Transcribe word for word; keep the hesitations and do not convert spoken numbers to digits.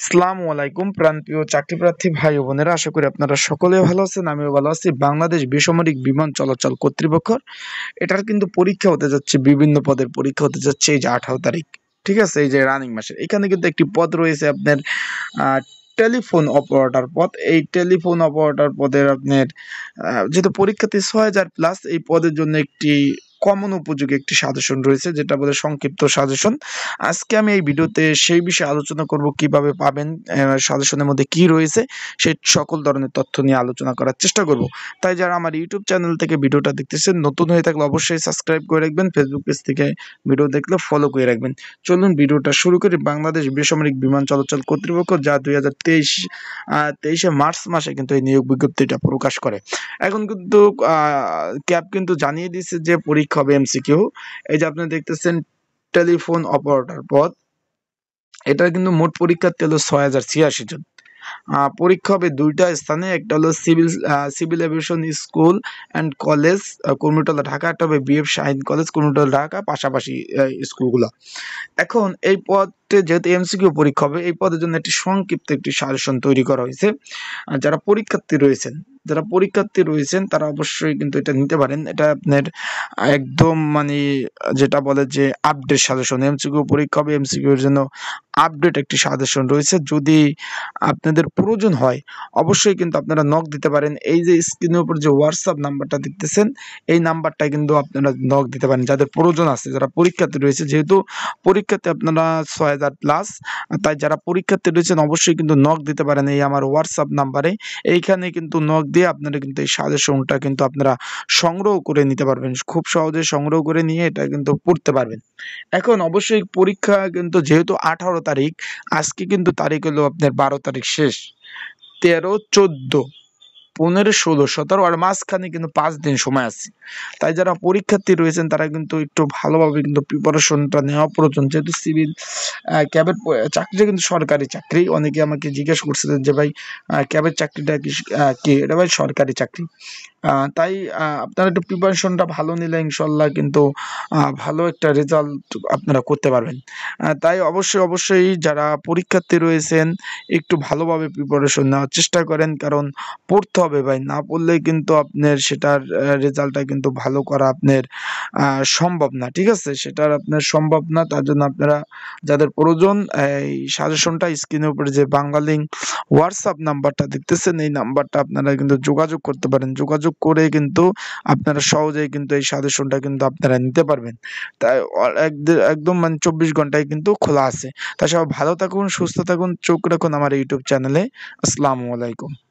আসসালামু আলাইকুম প্রাণপ্রিয় চাকরিপ্রার্থী ভাই ও বোনেরা, আশা করি আপনারা সকলে ভালো আছেন। আমিও ভালো আছি। বাংলাদেশ বেসামরিক বিমান চলাচল কর্তৃপক্ষ এটার কিন্তু পরীক্ষা হতে যাচ্ছে, বিভিন্ন পদের পরীক্ষা হতে যাচ্ছে এই যে আঠারো তারিখ, ঠিক আছে, এই যে রানিং মাসের। এখানে কিন্তু একটি পদ রয়েছে আপনার আহ টেলিফোন অপারেটর পদ। এই টেলিফোন অপারেটর পদের আপনার আহ, যেহেতু পরীক্ষাতে ছয় হাজার প্লাস, এই পদের জন্য একটি কমন উপযোগী একটি সাজেশন রয়েছে, যেটা বলে সংক্ষিপ্ত সাজেশন। আজকে আমি এই ভিডিওতে সেই বিষয়ে আলোচনা করব, কিভাবে পাবেন, সাজেশনের মধ্যে কি রয়েছে, সেই সকল ধরনের তথ্য নিয়ে আলোচনা করার চেষ্টা করব। তাই যারা আমার ইউটিউব চ্যানেল থেকে ভিডিওটা দেখতেছেন, নতুন হয়ে থাকলে অবশ্যই সাবস্ক্রাইব করে রাখবেন, ফেসবুক পেজ থেকে ভিডিও দেখলে ফলো করে রাখবেন। চলুন ভিডিওটা শুরু করি। বাংলাদেশ বেসামরিক বিমান চলাচল কর্তৃপক্ষ যা দুই হাজার তেইশ তেইশে মার্চ মাসে কিন্তু এই নিয়োগ বিজ্ঞপ্তিটা প্রকাশ করে। এখন কিন্তু ক্যাব কিন্তু জানিয়ে দিচ্ছে যে পরীক্ষা হবে এমসিকিউ। এই যে আপনি দেখতেছেন টেলিফোন অপারেটর পদ, এটার কিন্তু মোট পরীক্ষার্থী হলো ছয় হাজার ছিয়াশি জন। পরীক্ষা হবে দুইটা স্থানে, একটা হলো civil civil aviation school and college Kurmitola Dhaka, একটা হবে বিএফ শাহিন কলেজ কুর্মিটোলা ঢাকা, পাশাপাশি স্কুলগুলো। এখন এই পদে যেহেতু এমসিকিউ পরীক্ষা হবে, এই পদের জন্য একটি সংক্ষিপ্ত একটি সাজেশন তৈরি করা হয়েছে। যারা পরীক্ষার্থী রয়েছেন যারা পরীক্ষার্থী রয়েছেন তারা অবশ্যই কিন্তু এটা নিতে পারেন। এটা আপনার একদম মানে যেটা বলে যে আপডেট সাজেশন, এমসিকিউ পরীক্ষা হবে, এমসিকিউ এর জন্য আপডেট একটি সাজেশন রয়েছে। যদি আপনাদের প্রয়োজন হয় অবশ্যই কিন্তু আপনারা নক দিতে পারেন। এই যে স্ক্রিনের উপর যে হোয়াটসঅ্যাপ নাম্বারটা দেখতেছেন, এই নাম্বারটা কিন্তু আপনারা নক দিতে পারেন যাদের প্রয়োজন আছে, যারা পরীক্ষার্থী রয়েছে। যেহেতু পরীক্ষাতে আপনারা ছয় হাজার প্লাস, তাই যারা পরীক্ষার্থী রয়েছেন অবশ্যই কিন্তু নক দিতে পারেন এই আমার হোয়াটসঅ্যাপ নাম্বারে। এইখানে কিন্তু নক দিয়ে আপনারা কিন্তু এই সাজেশনটা কিন্তু আপনারা সংগ্রহ করে নিতে পারবেন, খুব সহজে সংগ্রহ করে নিয়ে এটা কিন্তু পড়তে পারবেন। এখন অবশ্যই পরীক্ষা কিন্তু যেহেতু আঠারো তারিখ, আজকে কিন্তু তারিখ হলো আপনার বারো তারিখ শেষ, তেরো চোদ্দ পনেরো ষোলো সতেরো আর মাঝখানে কিন্তু পাঁচ দিন সময় আছে। তাই যারা পরীক্ষার্থী রয়েছেন তারা কিন্তু একটু ভালোভাবে কিন্তু প্রিপারেশনটা নেওয়া প্রয়োজন। যেহেতু সিভিল ক্যাবের চাকরিটা কিন্তু সরকারি চাকরি। অনেকে আমাকে জিজ্ঞেস করছিলেন যে ভাই ক্যাবের চাকরিটা কি কি এটা ভাই সরকারি চাকরি। তাই আপনারা একটু প্রিপারেশনটা ভালো নিলে ইনশাল্লাহ কিন্তু ভালো একটা রেজাল্ট আপনারা করতে পারবেন। তাই অবশ্যই অবশ্যই যারা পরীক্ষার্থী রয়েছেন একটু ভালোভাবে প্রিপারেশন নেওয়ার চেষ্টা করেন, কারণ পড়তে হবে ভাই, না পড়লে কিন্তু আপনার সেটার রেজাল্টটা কিন্তু ভালো করা আপনার সম্ভব না, ঠিক আছে, সেটার আপনার সম্ভব না। তার জন্য আপনারা যাদের প্রয়োজন এই সাজেশনটা স্ক্রিনের উপরে যে বাংলা লিঙ্ক হোয়াটসঅ্যাপ নাম্বারটা দেখতেছেন, এই নাম্বারটা আপনারা কিন্তু যোগাযোগ করতে পারেন। যোগাযোগ করে কিন্তু আপনারা সহজেই কিন্তু এই সাজেশনটা কিন্তু আপনারা নিতে পারবেন। তাই একদম মানে চব্বিশ ঘন্টায় কিন্তু খোলা আছে। তাই সবাই ভালো থাকুন, সুস্থ থাকুন, চোখ রাখুন আমার ইউটিউব চ্যানেলে। আসসালামু আলাইকুম।